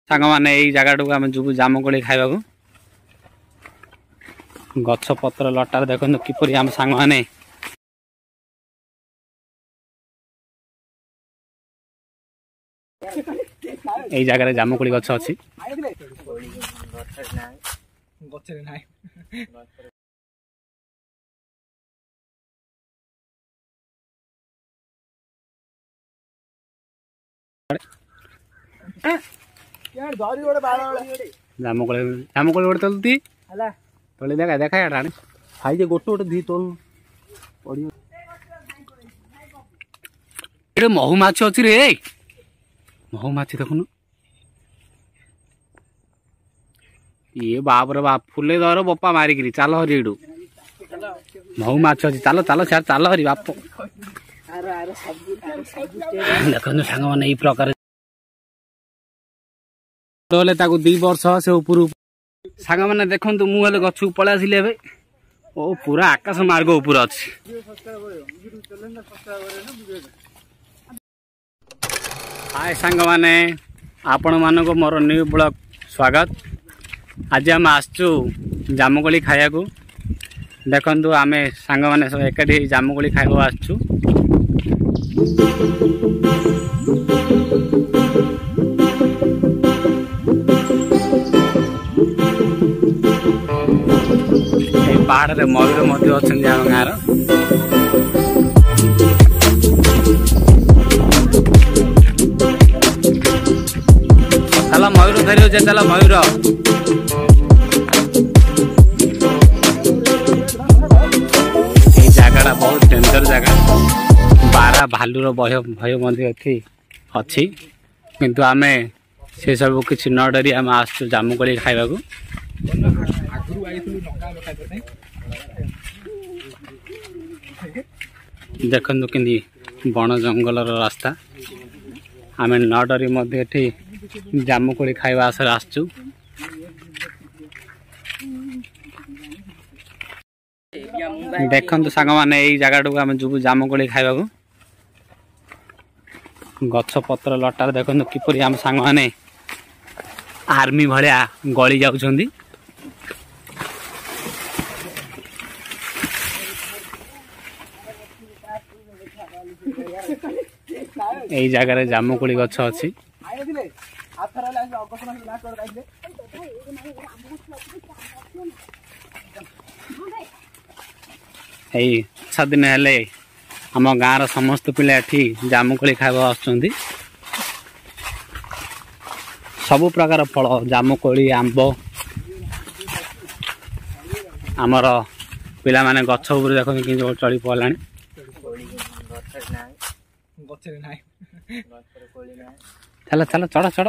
सांग मैंने यही जगह आम जीव जामुकोली खावा गछ पत्र लटार देखो किपरि आम सांग मैंने यही जगह जामुकोली गछ अच्छी जामुकोली जामुकोली गोटे तलती तले देखा देखा यार खाई जे गोटे गोटे दी तल महू माछ अच्छी रे महू माछ देखुन ये बाप रे बाप फुले दर बप्पा मारिकी चल हरी एडू महू माछ अच्छी चलो चलो सर चल हरी बाप देखो सांग मैंने यही प्रकार दी वर्ष से ऊपर सांग मैंने देखु मुझे गछ पलि आसिले ओ पूरा आकाश मार्ग ऊपर अच्छी हाय सांग मैंने आपण मानक मोर न्यू ब्लॉग स्वागत आज आम आसचु जामुकोली खाया देखु आम सांग मैंने सब एकाठी जामुकोली खाया आसचु पहाड़ रे मयूर मध्य अच्छा आम गाँव चल मयूर धरी चल मयूर जगह बहुत डेंजर जगह बारा भालुर भय भय अच्छी किंतु आम से सब किसी न डरी आम आसचु जामुकोली खाइबा देखु कि बण जंगल रास्ता आम न डरी जामुकोली खाइबा आशा आसचु देखु सांग मैंने यही जगह आम जीव जामुकोली खावा गछ पत्र लटार देखो किपरि आम सांग मैंने आर्मी भाया गली जाउछंदी यही जगह जामुकोली गछ अच्छी यही 6 दिन हेले आम गाँव समस्त पिला एठी जामुकोली खावा आसुचंदी सबु प्रकार फल जामुकोली आंब आमर पिला माने गछ उपर देखो कि चली पड़ला चल चल चढ़ चढ़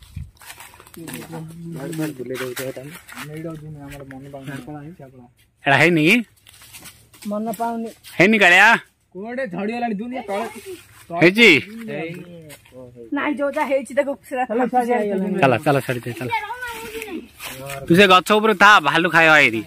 एड़ा है नी मन पाउनी है नी कालिया कोडे झड़ी वाला दुनिया तळे है जी नाही जोजा है छी देखो चल चल छड़ी दे चल तू से गछ ऊपर था भालू खायो आइरी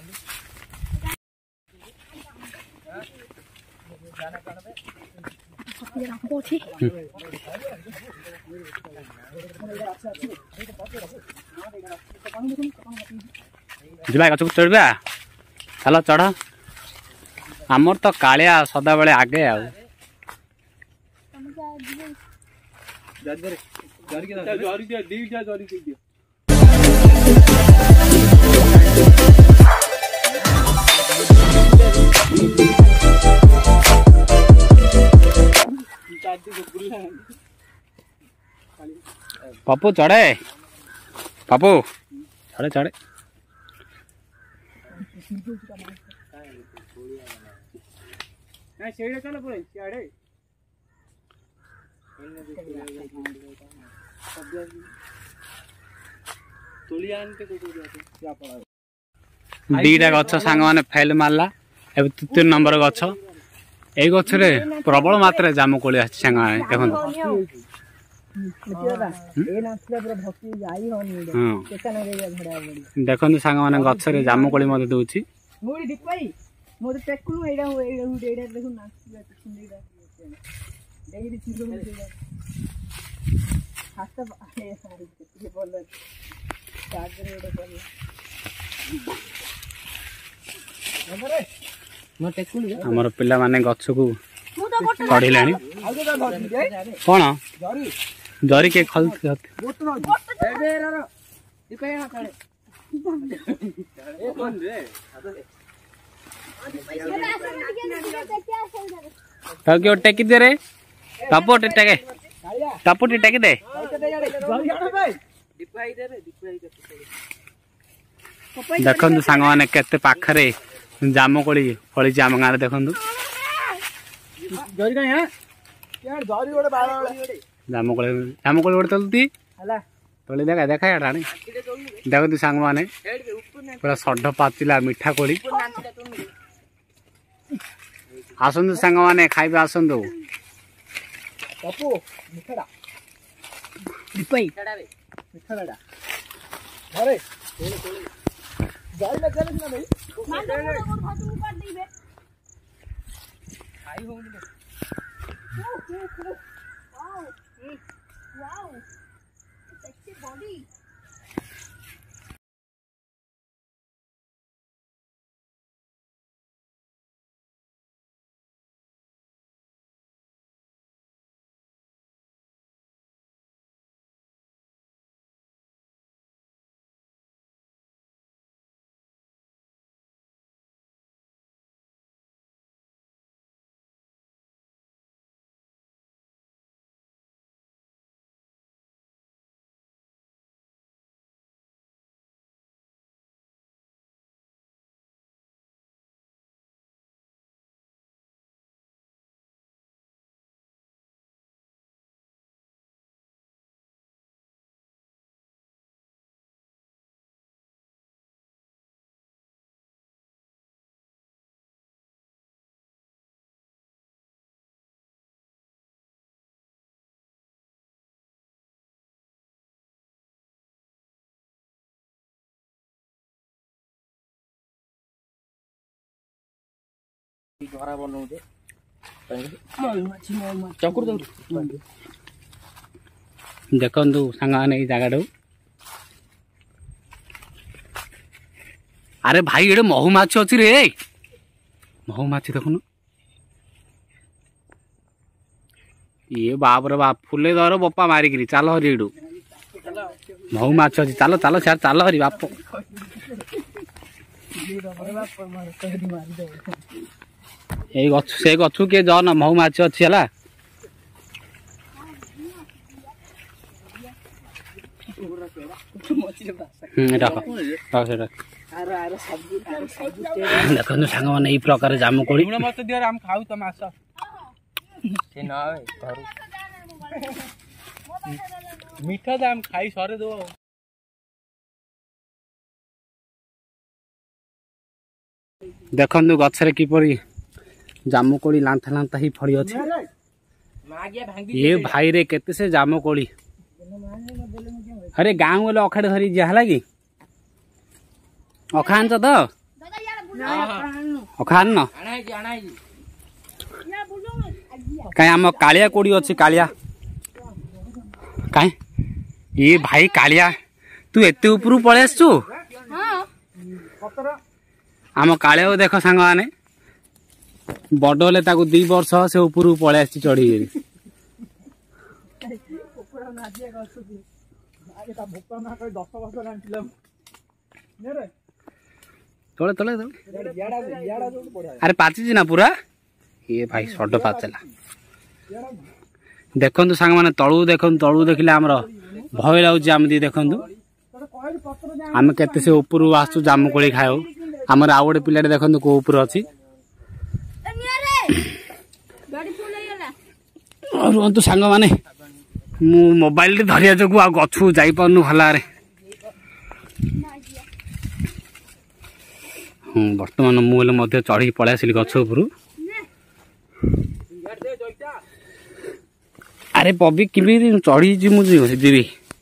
जिबा गछ चढ़बा चल चढ़ आमर तो कालिया सदा बेले आगे आ पप्पू चढ़े पप्पू चढ़े चढ़े दीटा गछ सांग मैंने फेल मारला ए 3 नंबर गछ ए गछ रे प्रबल मात्रा जामुकोली आ सांग देखो देखो सांग मैंने गछ रे जामुकोली मते दउची आमर पिला माने गछ को चढ़िलानी कौन जरी के खल क्यों टेकी दे रे टपोटे टेके टपोटी टेकी दे देखु सांग मैंने केते पाखरे जामुकोली फली आम गाँव देखु जामुकोली जामुकोली गोटे तलती तली देखा देखा राणी देखु सांग मैंने पूरा सढ़ पाचिला मिठा कोली आसतु सांग मैंने खाइबे आसतु देखु सांग मैंने जगह अरे भाई ये महुमाछी अच्छी रे महुमाछी देखुन ये बाप रे बाप फुले दर बपा मारिक चल हरी एडू महुमाछी अच्छी चलो चलो सर चल हरी बाप से गु किए जन महुमाछी अच्छी है देखो सांग मैंने यही प्रकार जामुकोली मीठा दाम खाई सरे दो देखु गछरे किपरि जामुकोली लांथा लांथा ही फड़ी अच्छे ये भाई रे केते से जामुकोली अरे गाँव गले अखाड़े धरी जहा कि अखा आनच तो अखा आन कहीं आम कालिया कोड़ी अच्छी कालिया कहीं ये भाई कालिया तू एते ऊपर पलि आसु आम कालिया देख सांग मैंने बड़ हेले 2 वर्ष से ऊपर पलि आसी चढ़ी तले तले अरे पाची ना पूरा ये भाई सड पाचला देखु सांग मैंने तलू देख तलू देखिले आमर भय लगुच आम दी देखु आम केते से ऊपर आसु जामुकोली खाओ आमर आउ गोटे पिला देखु को ऊपर अच्छी रुहतु सांग मैंने मु मोबाइल धरिया जो आ गछु जाई पारनु भलारे बर्तमान मुझे चढ़ी पलि आसली गछ उपर अरे पबी कि चढ़ी जी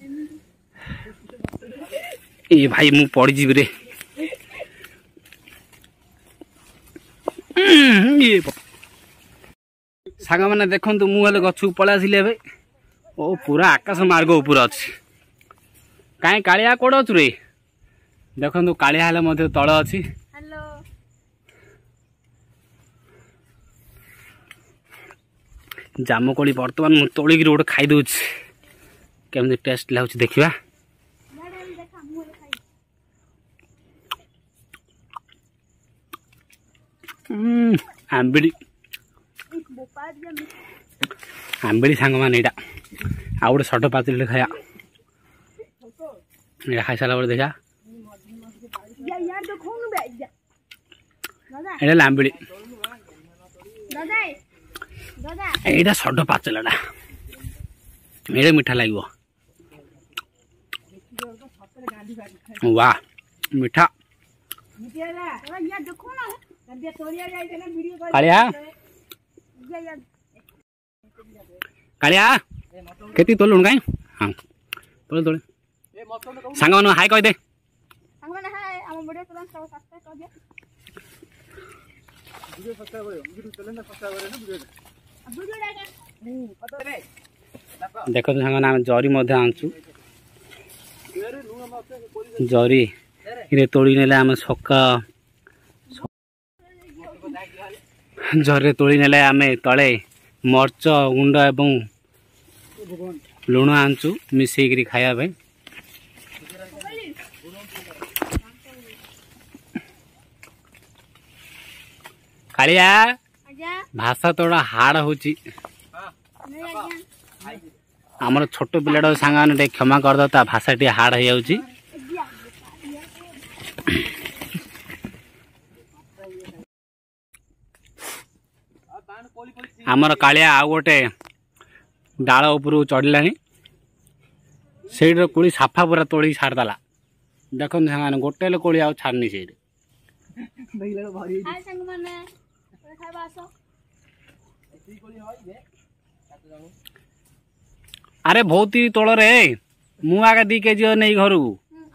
ये भाई मु पड़ी जी रे ये सांग मैंने देखु मुझे गछ पलि आसली ओ पूरा आकाश मार्ग ऊपर अच्छी कहीं कालिया कोड अच्छु रे देखो कालिया हेले मध्य तल अच्छी जामुकोली बर्तमान मुझे तोलिक गोटे खाई दूच केमती टेस्ट लगुच देखा आंबिड़ी आंबिड़ी सांग मान यहाँ आउ गोटे सट पाचल खाया खाई सारा देखा ये आंबिड़ी यहाँ सड पाचलटा ये मीठा लगे वाह मीठा कालिया कालिया केती तोलुन कहीं हाँ तोले तोले सांग मान हाय कह दे देख तो सांग जरी आनचु जरी रे तोड़ी नेले आम सका जरी तोड़ी नेले आम तले मर्च गुंड एवं लुण आनचु मिसेक खाया कालिया भाषा थोड़ा हार्ड होची आमर छोट पिलाटा सांग क्षमा करद ता भाषा टी हार्ड हो जाउची आमर कालिया आ गोटे डाल उपरू चढ़ला से कोड़ी साफा पूरा तोड़ी छाड़देला देखो सांग गोटे कोड़ी आ छाड़नी से अरे बहुत ही तोल रे मु आगे 2 केजी नहीं घर को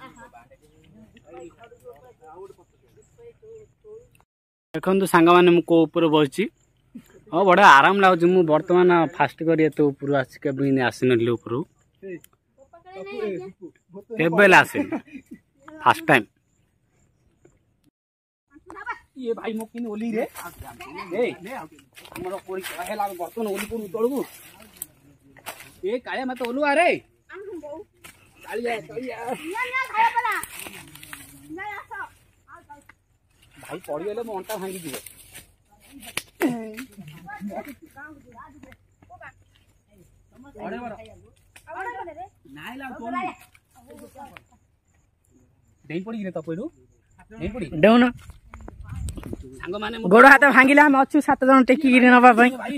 देखो सांग मैंने को ऊपर बसची हाँ बड़ा आराम लगुच मु बर्तमान फास्ट कर ऊपर आसिक आसी नी ऊपर आसे फास्ट टाइम ये भाई मो किन ओली रे ए हमरो कोई हेला बर्तन ओली को तळगु ए काया मत ओलु अरे कालिया कालिया ना खाया पला ना आसो भाई पड़ी गेले मो अंटा भांगी दिबो अरे बरा नाइ ला कोन देई पड़ी रे त पहिरु देई पड़ी देउना सांग माने गोड़ हाथ भांगिला हम अच्छु 7 जन टेकी गिरी नबा भाई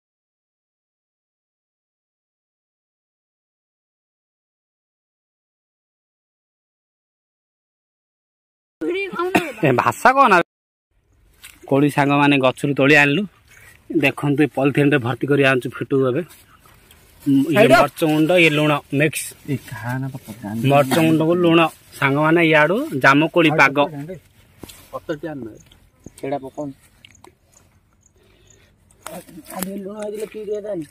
भाषा कौन कोड़ी सांग माने गछरु तोली आनलु देखंतु पॉलिथिन रे भर्ती करी आनचु फिटू एबे ये मरच गुंड ये लुण मिक्स मरच गुंड को लुण सांग माने याडू जामु कोड़ी पाग पत्तटियान केडा पकोन आदि लुण आदिले की दे दानी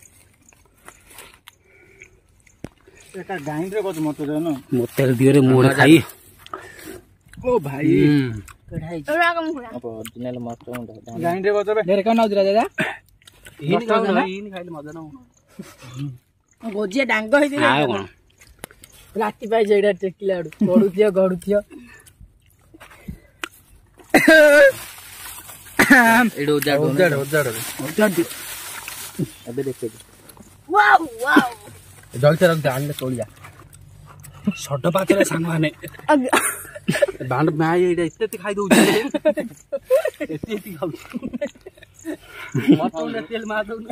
एका गाइन रे कत मत देनो मोतेल दियो रे मोड़ खाई ओ भाई कढ़ाई ओरा कम हुआ अब ओरिजिनल मस्त होंदा गाइन रे कत बे देर का नाउ दादा हिन खाइले मजा ना गोजिया डांग होई दे आ कोन राती पाई जेडा टेकिलाडू गडुथियो गडुथियो एडो उजाड़ अबे देखे वाओ वाओ जल्दी रख दे आने तोड़ जा छोट पाचरे सांग माने बांड में एडा इत्ते खाई दउ एत्ते खाऊ मत ने तेल मार दउ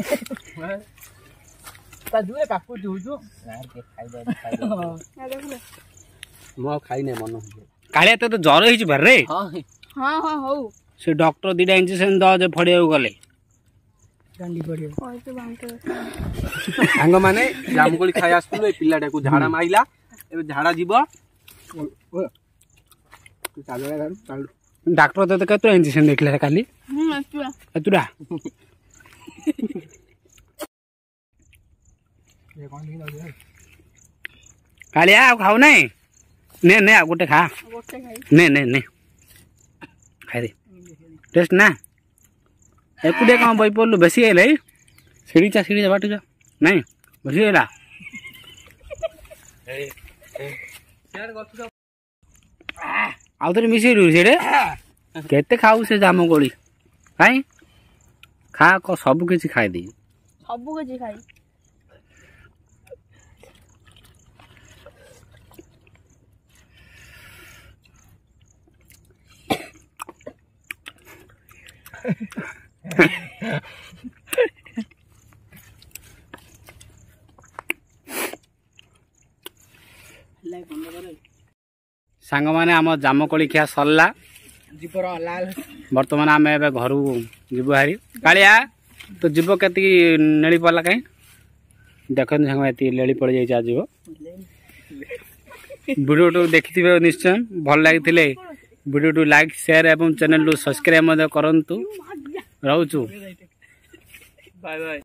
ता जुए काकू जुजु यार के खाई दे मो खाई ने मन कालिया तो जर हिच भर रे हां हां हां हो से डॉक्टर 2 इंजेक्शन द जे फड़िया गले डांडी पड़ियो ओय तो बांटे सांग माने जामकोली खाई आसतु ए पिलाटा को झाड़ा माइला ए झाड़ा जीव तू चालले घर चाल डॉक्टर तो कतो इंजेक्शन देखले रे काली अतुरा कालिया खाऊ नहीं ने ने गोटे खा ने ने ने खाई दे टेस्ट ना एकुटे कौन बई पड़लु बेसी है सीढ़ी चा बाट जा नहीं बेसी है आउ थे मिसेलु से केते खाऊ से जाम कोली खाई खा को सब किछि खाई दी सब किछि खाई सांग माने आम जामकोली खिया सरला बर्तमान आम ए घर जीव हारी कालिया तो जीव के नेली पड़ला कहीं देख सांग नेली पड़ जाए आज वीडियो देखि निश्चय भल लगी वीडियो लाइक शेयर एवं चैनल सब्सक्राइब करंतु रहूचु बाय बाय।